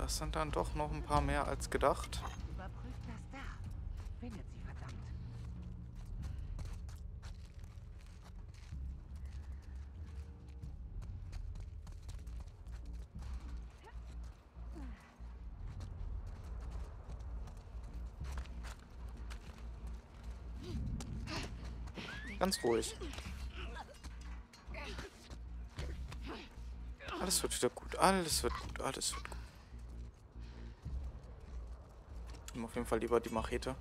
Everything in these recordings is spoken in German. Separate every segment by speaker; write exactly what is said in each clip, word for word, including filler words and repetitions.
Speaker 1: Das sind dann doch noch ein paar mehr als gedacht.
Speaker 2: Überprüft das Dach. Findet sie, verdammt.
Speaker 1: Ganz ruhig. Alles wird wieder gut. Alles wird gut. Alles wird gut. Ich nehme auf jeden Fall lieber die Machete.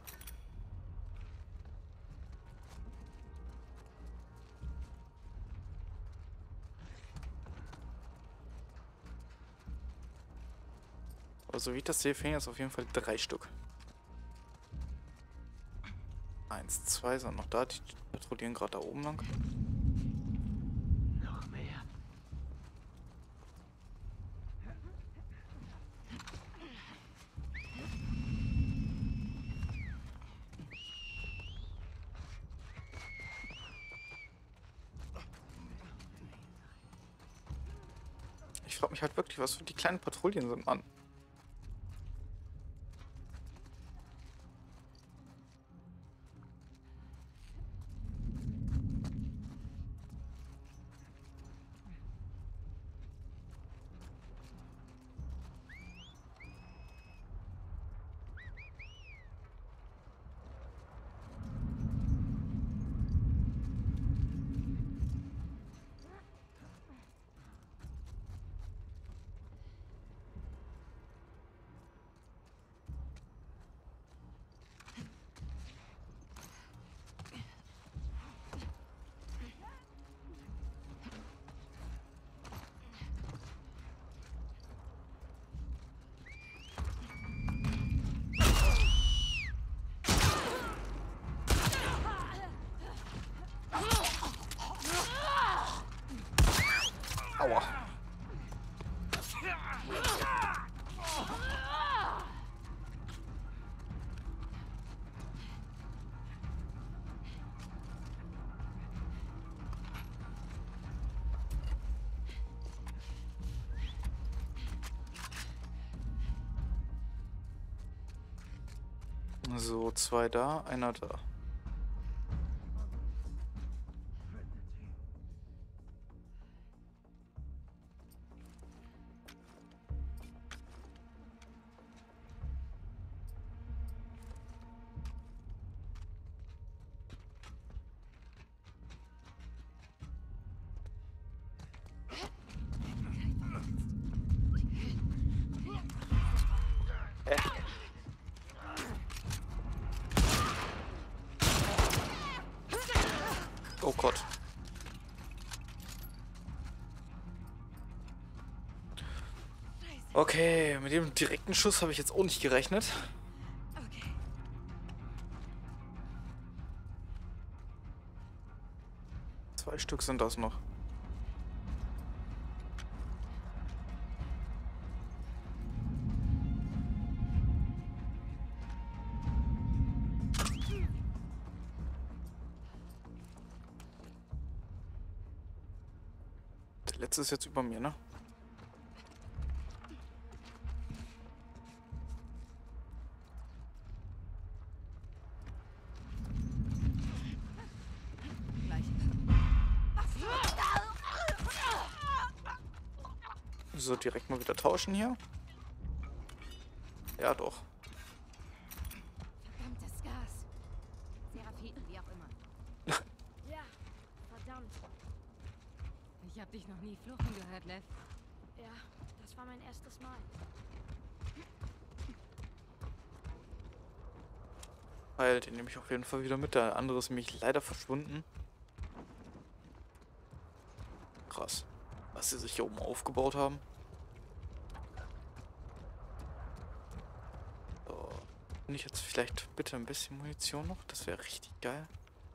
Speaker 1: Also wie ich das sehe, fehlen jetzt auf jeden Fall drei Stück. Eins, zwei sind noch da. Die patrouillieren gerade da oben lang.
Speaker 2: Noch mehr.
Speaker 1: Ich frage mich halt wirklich, was für die kleinen Patrouillen sind, Mann. Aua. So, zwei da, einer da. Oh Gott. Okay, mit dem direkten Schuss habe ich jetzt auch nicht gerechnet.
Speaker 3: Okay.
Speaker 1: Zwei Stück sind das noch. Der letzte ist jetzt über mir, ne?
Speaker 3: Gleich.
Speaker 1: So, direkt mal wieder tauschen hier. Ja, doch.
Speaker 3: Verdammtes Gas. Seraphiten, wie auch immer. Ja, verdammt.
Speaker 4: Ich hab dich noch nie fluchen gehört, Lev.
Speaker 3: Ja, das war mein erstes Mal.
Speaker 1: Weil den nehme ich auf jeden Fall wieder mit. Der andere ist nämlich leider verschwunden. Krass. Was sie sich hier oben aufgebaut haben. So. Finde ich jetzt vielleicht bitte ein bisschen Munition noch? Das wäre richtig geil.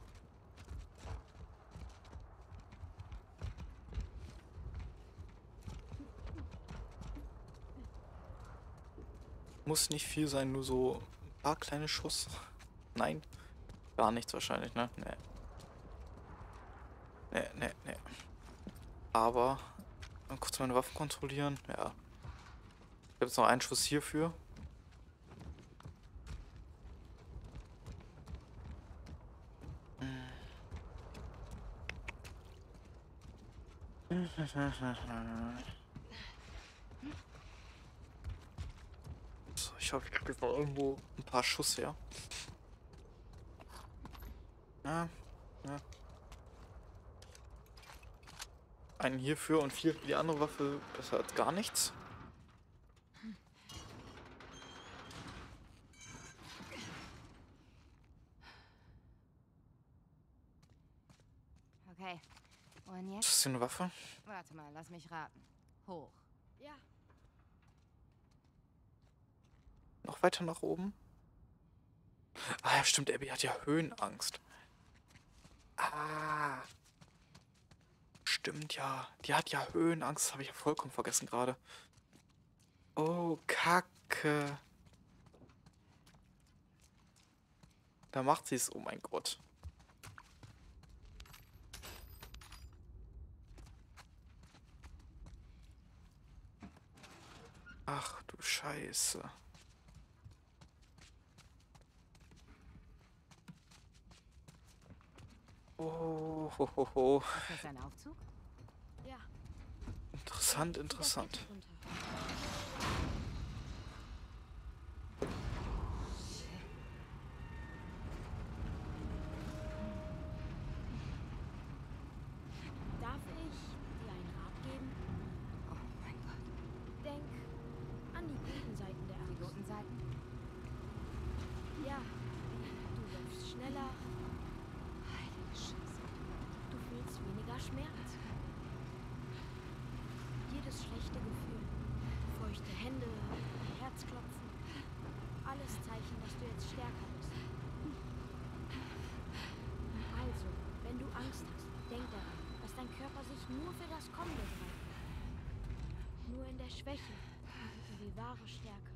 Speaker 1: Muss nicht viel sein, nur so ein paar kleine Schuss. Nein, gar nichts wahrscheinlich, ne? Nee. Nee, nee, nee. Aber, mal kurz meine Waffen kontrollieren, ja. Gibt es noch einen Schuss hierfür? So, ich hoffe, ich kriege jetzt noch irgendwo ein paar Schuss her. Ja, ja. Einen hierfür und vier für die andere Waffe. Besser als gar nichts.
Speaker 4: Okay. Und
Speaker 1: Ist
Speaker 4: jetzt?
Speaker 1: das hier eine Waffe?
Speaker 4: Warte mal, lass mich raten. Hoch.
Speaker 3: Ja,
Speaker 1: Noch weiter nach oben? Ah ja, stimmt, Abby hat ja Höhenangst. Ah. Stimmt ja. Die hat ja Höhenangst. Das habe ich ja vollkommen vergessen gerade. Oh, Kacke. Da macht sie es. Oh mein Gott. Ach du Scheiße. Oh, ho, ho, ho.
Speaker 4: Ist das ein Aufzug?
Speaker 3: ja.
Speaker 1: Interessant,
Speaker 3: Wieder
Speaker 1: interessant.
Speaker 3: Kette runter. Darf ich dir einen Rat geben?
Speaker 4: Oh mein Gott.
Speaker 3: Denk an die guten Seiten der
Speaker 4: Die
Speaker 3: Angst.
Speaker 4: guten Seiten?
Speaker 3: Ja, du läufst schneller,
Speaker 4: Heilige Scheiße.
Speaker 3: du fühlst weniger Schmerz. Jedes schlechte Gefühl, feuchte Hände, Herzklopfen, alles Zeichen, dass du jetzt stärker bist. Also, wenn du Angst hast, denk daran, dass dein Körper sich nur für das Kommende bereit macht. Nur in der Schwäche liegt die wahre Stärke.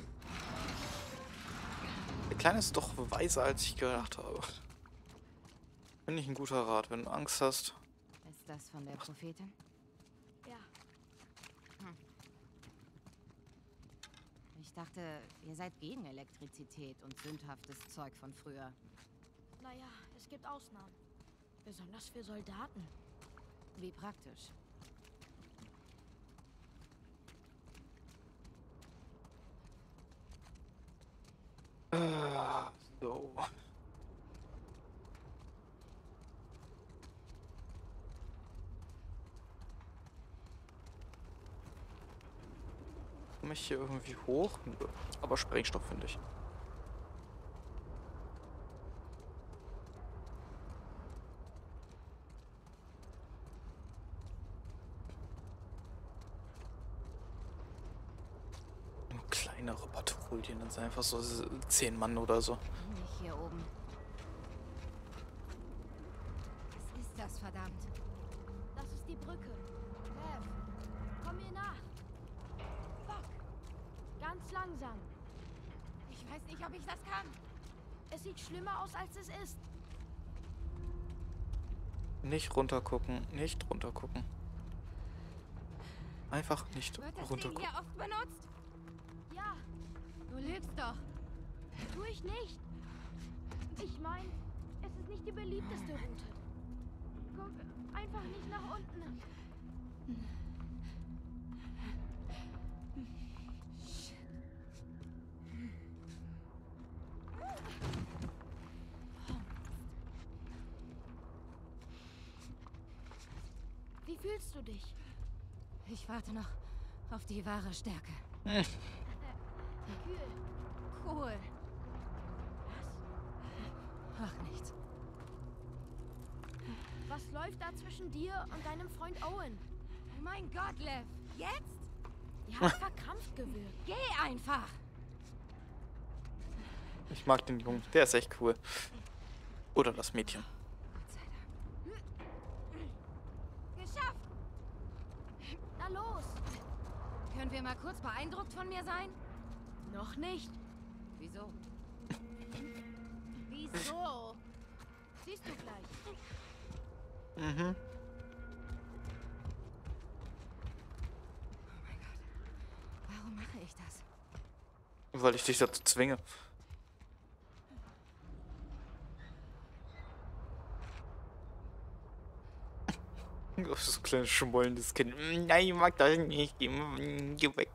Speaker 1: Der Kleine ist doch weiser, als ich gedacht habe. Finde ich ein guter Rat. Wenn du Angst hast,
Speaker 4: Ist das von der Prophetin?
Speaker 3: Ja,
Speaker 4: Ich dachte, ihr seid gegen Elektrizität und sündhaftes Zeug von früher.
Speaker 3: naja, es gibt Ausnahmen. Besonders für Soldaten.
Speaker 4: Wie praktisch.
Speaker 1: äh, so. Komme ich hier irgendwie hoch? Nö. Aber Sprengstoff finde ich. Nur kleinere Patrouillen, das sind einfach so zehn Mann oder so.
Speaker 4: Nicht hier oben. Was ist das, verdammt?
Speaker 3: Das ist die Brücke. Lev, komm mir nach. Fuck. Ganz langsam.
Speaker 4: Ich weiß nicht, ob ich das kann.
Speaker 3: Es sieht schlimmer aus, als es ist.
Speaker 1: Nicht runtergucken, nicht runtergucken. Einfach nicht
Speaker 4: Wird das Ding
Speaker 1: runtergucken.
Speaker 4: hier oft benutzt?
Speaker 3: Ja,
Speaker 4: Du lügst doch.
Speaker 3: tue ich nicht. Ich meine, es ist nicht die beliebteste Route. Guck einfach nicht nach unten. Wie fühlst du dich?
Speaker 4: Ich warte noch auf die wahre Stärke.
Speaker 3: Kühl.
Speaker 4: Cool.
Speaker 3: Was?
Speaker 4: Ach, nichts.
Speaker 3: Was läuft da zwischen dir und deinem Freund Owen?
Speaker 4: Oh mein Gott, Lev. Jetzt?
Speaker 3: Die haben verkrampft gewirkt.
Speaker 4: Geh einfach.
Speaker 1: Ich mag den Jungen, der ist echt cool. Oder das Mädchen.
Speaker 4: Gott sei Dank. Geschafft.
Speaker 3: Na los!
Speaker 4: Können wir mal kurz beeindruckt von mir sein?
Speaker 3: Noch nicht.
Speaker 4: Wieso?
Speaker 3: Wieso? Siehst du gleich.
Speaker 1: Mhm.
Speaker 4: Oh mein Gott. Warum mache ich ich das?
Speaker 1: Weil ich dich dazu zwinge. Oh, so ein kleines schmollendes Kind. Nein, ich mag das nicht. Geh, geh weg.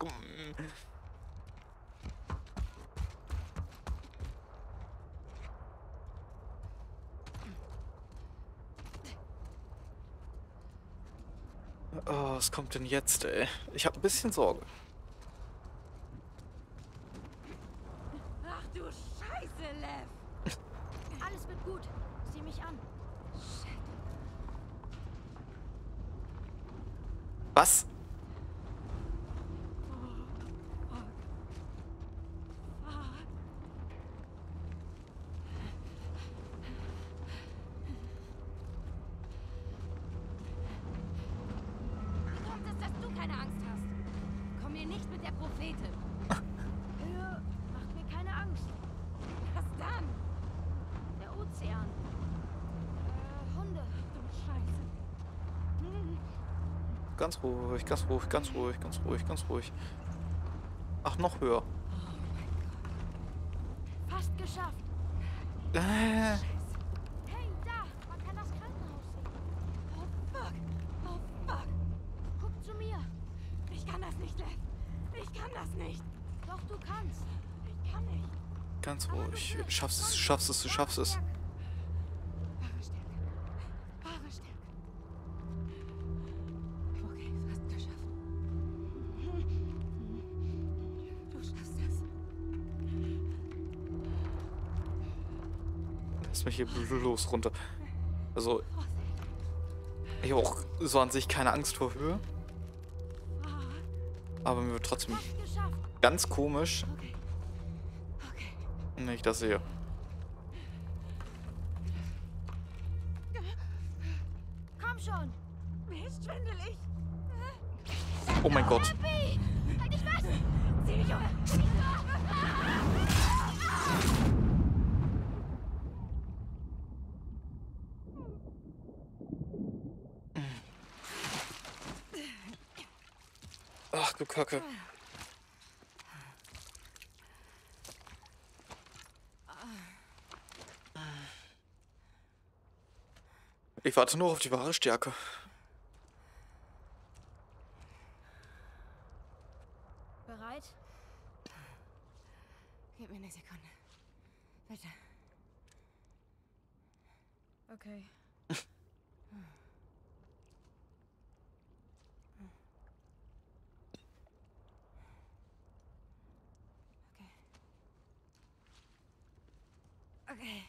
Speaker 1: Oh, was kommt denn jetzt, ey? Ich habe ein bisschen Sorge.
Speaker 4: Ach du Scheiße, Lev!
Speaker 3: Alles wird gut. Sieh mich an.
Speaker 1: Was?
Speaker 4: Wie kommt es, dass du keine Angst hast? Komm mir nicht mit der Prophetin.
Speaker 3: Höhe macht mir keine Angst.
Speaker 4: Was dann?
Speaker 3: Der Ozean. Äh, Hunde.
Speaker 4: Du Scheiße.
Speaker 1: Ganz ruhig, ganz ruhig, ganz ruhig, ganz ruhig, ganz ruhig. Ach, noch höher.
Speaker 3: Fast geschafft.
Speaker 1: Äh,
Speaker 3: Hey, da. Man kann das Krankenhaus sehen.
Speaker 4: Oh fuck. Oh fuck.
Speaker 3: Guck zu mir.
Speaker 4: Ich kann das nicht, Lev. Ich kann das nicht.
Speaker 3: Doch, du kannst.
Speaker 4: Ich kann nicht.
Speaker 1: ganz ruhig. Du schaffst es, du schaffst es, du schaffst es.
Speaker 4: Wahre Stärke. Wahre Stärke. Okay, fast geschafft. Du schaffst das.
Speaker 1: Lass mich hier bloß runter. Also, ich habe auch so an sich keine Angst vor Höhe. Aber mir wird trotzdem
Speaker 3: Fast geschafft.
Speaker 1: ganz komisch,
Speaker 4: Okay. Okay.
Speaker 1: wenn ich das sehe.
Speaker 3: Komm schon.
Speaker 4: Mir ist schwindelig.
Speaker 1: Oh mein Gott.
Speaker 3: Happy. Halt dich fest.
Speaker 4: Zieh mich um.
Speaker 1: Ach du Kacke. Ich warte nur auf die wahre Stärke.
Speaker 3: Bereit?
Speaker 4: Gib mir eine Sekunde. Bitte.
Speaker 3: Okay.
Speaker 4: Okay.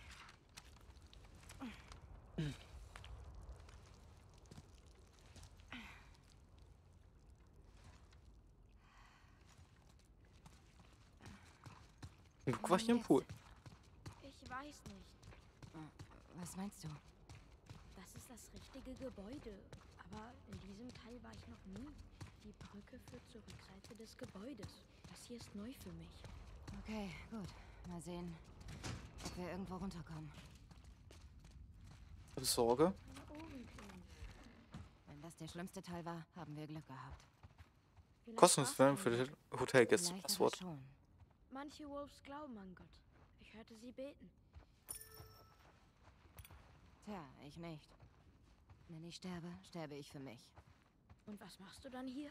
Speaker 1: Guck, war hier im Pool.
Speaker 3: Ich weiß nicht.
Speaker 4: Was meinst du?
Speaker 3: Das ist das richtige Gebäude. Aber in diesem Teil war ich noch nie. Die Brücke führt zur Rückseite des Gebäudes. Das hier ist neu für mich.
Speaker 4: Okay, gut. Mal sehen, ob wir irgendwo runterkommen.
Speaker 1: Sorge.
Speaker 3: Meine Ohren klingen.
Speaker 4: Wenn das der schlimmste Teil war, haben wir Glück gehabt.
Speaker 3: Vielleicht
Speaker 1: Kostenlos
Speaker 3: war's
Speaker 1: für
Speaker 3: das.
Speaker 1: die Hotelgäste.
Speaker 4: Vielleicht aber
Speaker 1: Passwort.
Speaker 4: schon.
Speaker 3: Manche Wolves glauben an Gott. Ich hörte sie beten.
Speaker 4: Tja, ich nicht. Wenn ich sterbe, sterbe ich für mich.
Speaker 3: Und was machst du dann hier?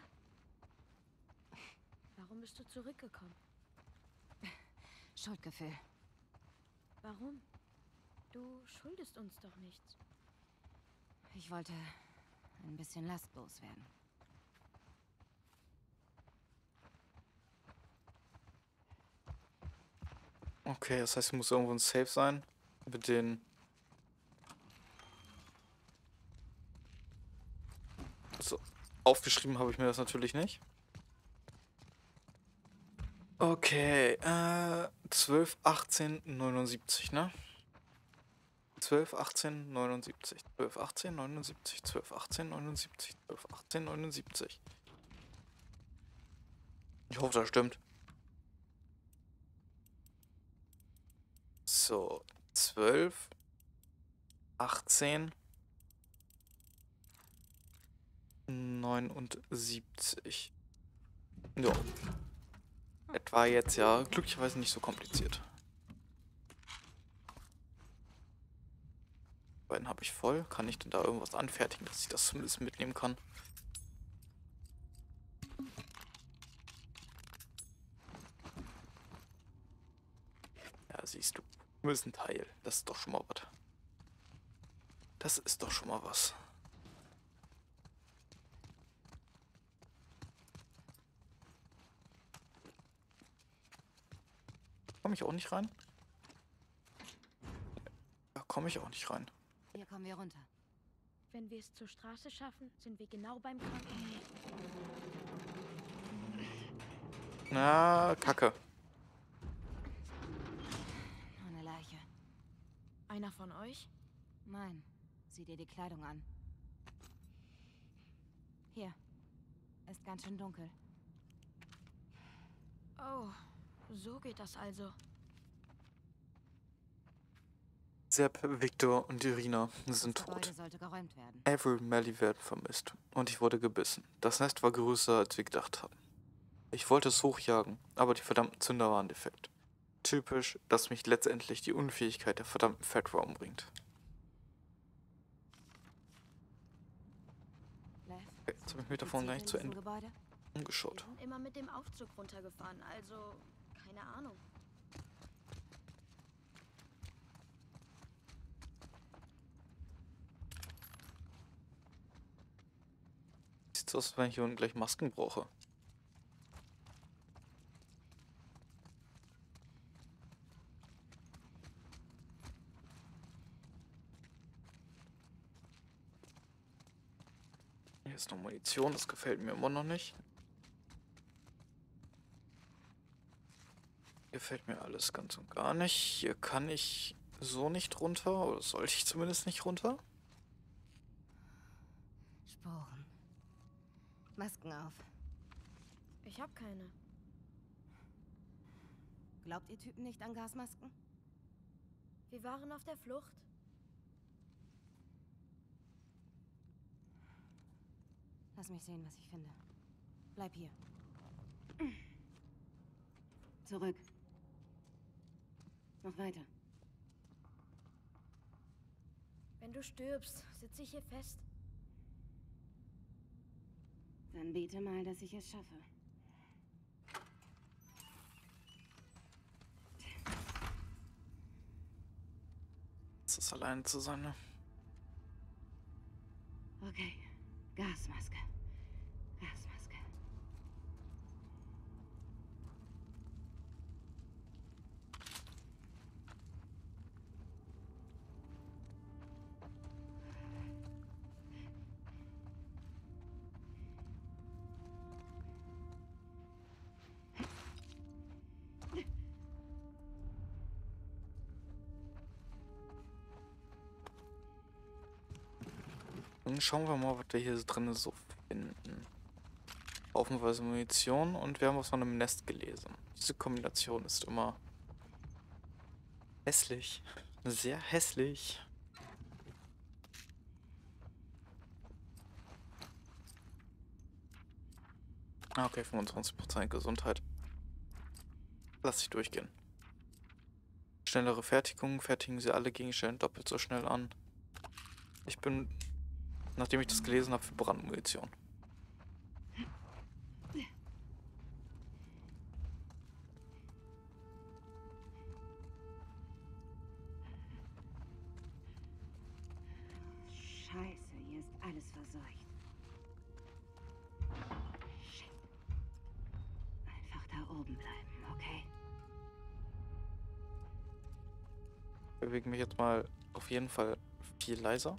Speaker 3: Warum bist du zurückgekommen?
Speaker 4: Schuldgefühl.
Speaker 3: Warum? Du schuldest uns doch nichts.
Speaker 4: Ich wollte ein bisschen lastlos werden.
Speaker 1: Okay, das heißt, es muss irgendwo ein Safe sein. Mit den... Also, aufgeschrieben habe ich mir das natürlich nicht. Okay, äh, zwölf, achtzehn, neunundsiebzig, ne? zwölf, achtzehn, neunundsiebzig, zwölf, achtzehn, neunundsiebzig, zwölf, achtzehn, neunundsiebzig, zwölf, achtzehn, neunundsiebzig. Ich hoffe, das stimmt. So, zwölf, achtzehn, neunundsiebzig. Ja. Etwa jetzt ja glücklicherweise nicht so kompliziert. Beiden habe ich voll. Kann ich denn da irgendwas anfertigen, dass ich das zumindest mitnehmen kann? Ja, siehst du. Müssen Teil. Das ist doch schon mal was. Das ist doch schon mal was. Komme ich auch nicht rein? Da komme ich auch nicht rein.
Speaker 4: Hier kommen wir runter.
Speaker 3: Wenn wir es zur Straße schaffen, sind wir genau beim Krankenhaus.
Speaker 1: Na, Kacke.
Speaker 4: Nur eine Leiche.
Speaker 3: Einer von euch?
Speaker 4: Nein, sieh dir die Kleidung an. Hier. Ist ganz schön dunkel.
Speaker 3: Oh, so geht das also.
Speaker 1: Sepp, Victor und Irina sind
Speaker 4: Das Gebäude
Speaker 1: tot.
Speaker 4: sollte geräumt werden.
Speaker 1: Avery und Melly werden vermisst. Und ich wurde gebissen. Das Nest war größer, als wir gedacht hatten. Ich wollte es hochjagen, aber die verdammten Zünder waren defekt. Typisch, dass mich letztendlich die Unfähigkeit der verdammten Fedra umbringt.
Speaker 4: Lev,
Speaker 1: Okay, jetzt habe ich mich
Speaker 4: die
Speaker 1: davon gar
Speaker 4: Ziele
Speaker 1: nicht zu
Speaker 4: in diesem
Speaker 1: Ende
Speaker 4: Gebäude?
Speaker 3: Wir
Speaker 1: umgeschaut.
Speaker 3: sind immer mit dem Aufzug runtergefahren, also keine Ahnung.
Speaker 1: Sieht so aus, als wenn ich hier unten gleich Masken brauche. Hier ist noch Munition, das gefällt mir immer noch nicht. Gefällt mir alles ganz und gar nicht. Hier kann ich so nicht runter, oder sollte ich zumindest nicht runter.
Speaker 4: Sporen. Masken auf.
Speaker 3: Ich habe keine.
Speaker 4: Glaubt ihr Typen nicht an Gasmasken?
Speaker 3: Wir waren auf der Flucht.
Speaker 4: Lass mich sehen, was ich finde. Bleib hier. Zurück. Noch weiter.
Speaker 3: Wenn du stirbst, sitze ich hier fest.
Speaker 4: Dann bete mal, dass ich es schaffe.
Speaker 1: Es ist alleine zu sein, ne?
Speaker 4: Okay. Gasmaske. Gasmaske.
Speaker 1: Dann schauen wir mal, was wir hier drin so finden. Haufenweise Munition und wir haben was von einem Nest gelesen. Diese Kombination ist immer hässlich. Sehr hässlich. Ah, okay, fünfundzwanzig Prozent Gesundheit. Lass ich durchgehen. Schnellere Fertigung. Fertigen Sie alle Gegenstände doppelt so schnell an. Ich bin, nachdem ich das gelesen habe, für Brandmunition.
Speaker 4: Scheiße, hier ist alles verseucht. Shit. Einfach da oben bleiben, okay?
Speaker 1: Ich bewege mich jetzt mal auf jeden Fall viel leiser.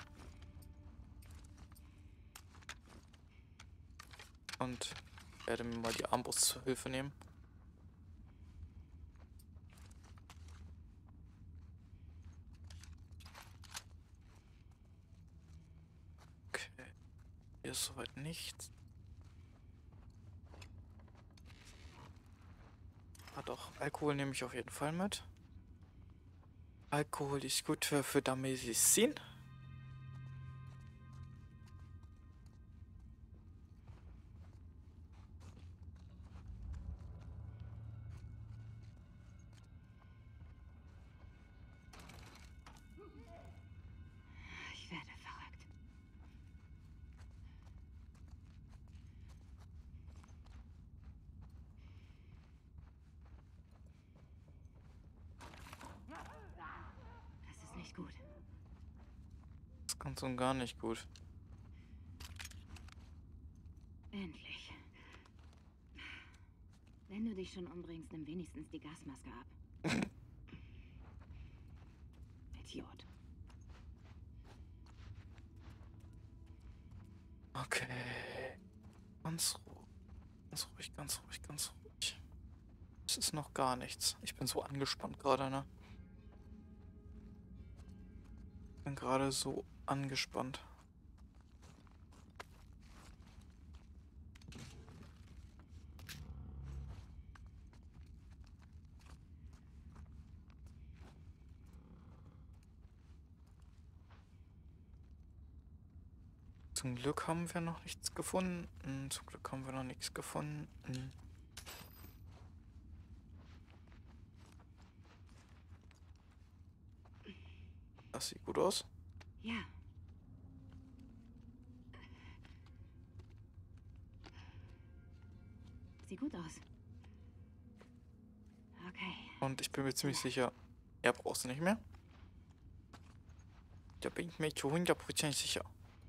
Speaker 1: Und werde mir mal die Armbrust zur Hilfe nehmen. Okay. Hier ist soweit nichts. Ah doch, Alkohol nehme ich auf jeden Fall mit. Alkohol ist gut für, für die Medizin. ist ganz und gar nicht gut.
Speaker 5: Endlich. Wenn du dich schon umbringst, nimm wenigstens die Gasmaske ab. Idiot.
Speaker 1: Okay. Ganz ruhig. Ganz ruhig, ganz ruhig, ganz ruhig. Es ist noch gar nichts. Ich bin so angespannt gerade, ne? Ich bin gerade so angespannt. Zum Glück haben wir noch nichts gefunden. Zum Glück haben wir noch nichts gefunden. Das sieht gut aus.
Speaker 5: Ja. Sieht gut aus. Okay.
Speaker 1: Und ich bin mir ziemlich sicher, er braucht es nicht mehr. Da bin ich mir zu hundert Prozent sicher.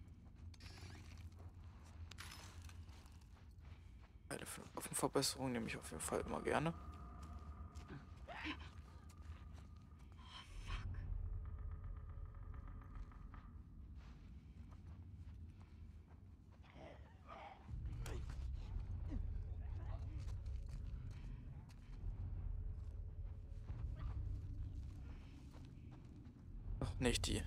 Speaker 1: Eine Waffenverbesserung nehme ich auf jeden Fall immer gerne. Ach, nicht die.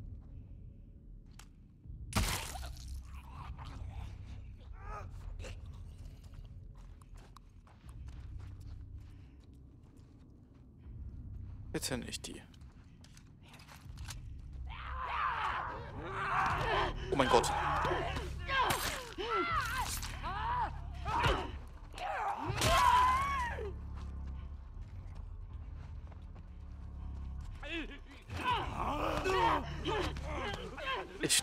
Speaker 1: Bitte nicht die. Oh mein Gott. Ich...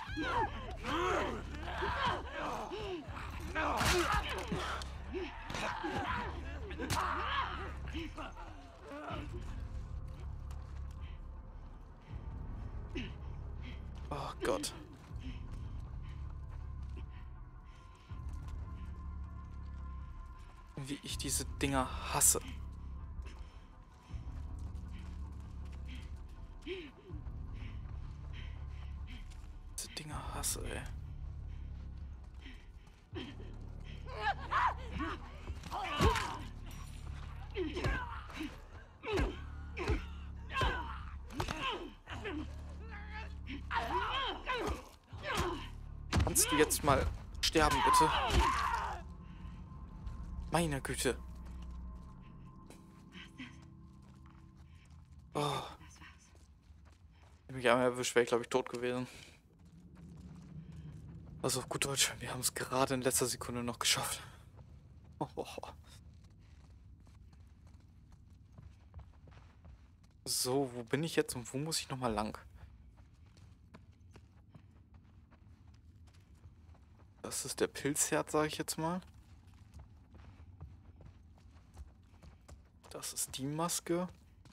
Speaker 1: Oh Gott. Wie ich diese Dinger hasse. Diese Dinger hasse, ey. Kannst du jetzt mal sterben, bitte? Meine Güte. Oh.
Speaker 5: Das war's.
Speaker 1: Wenn mich einmal erwischt, wäre ich, glaube ich, tot gewesen. Also auf gut Deutsch, wir haben es gerade in letzter Sekunde noch geschafft. Oh, oh, oh. So, wo bin ich jetzt und wo muss ich nochmal lang? Das ist der Pilzherd, sage ich jetzt mal. Das ist die Maske.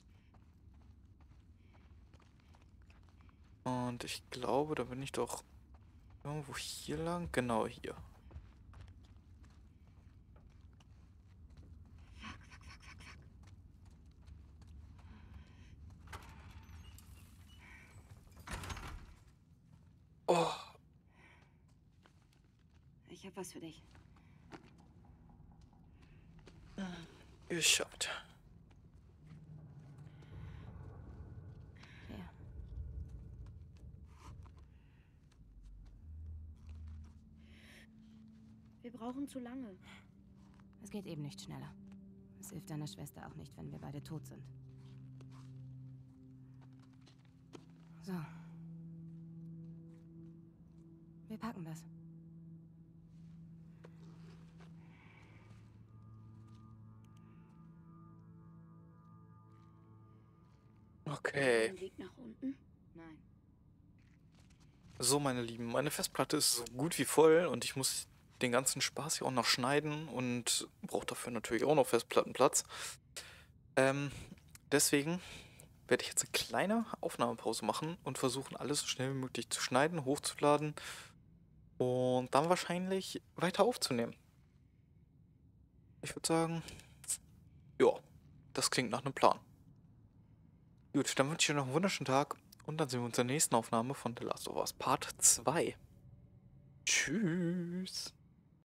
Speaker 1: Und ich glaube, da bin ich doch irgendwo hier lang. Genau hier. Oh.
Speaker 5: Ich hab was für dich.
Speaker 1: Geschafft.
Speaker 4: Ja.
Speaker 3: Wir brauchen zu lange.
Speaker 4: Es geht eben nicht schneller. Es hilft deiner Schwester auch nicht, wenn wir beide tot sind. So. Wir packen das.
Speaker 1: Okay.
Speaker 3: Ein Weg nach unten?
Speaker 5: Nein.
Speaker 1: So, meine Lieben, meine Festplatte ist so gut wie voll und ich muss den ganzen Spaß hier auch noch schneiden und brauche dafür natürlich auch noch Festplattenplatz. Ähm, deswegen werde ich jetzt eine kleine Aufnahmepause machen und versuchen, alles so schnell wie möglich zu schneiden, hochzuladen und dann wahrscheinlich weiter aufzunehmen. Ich würde sagen, ja, das klingt nach einem Plan. Gut, dann wünsche ich dir noch einen wunderschönen Tag und dann sehen wir uns in der nächsten Aufnahme von The Last of Us Part zwei. Tschüss.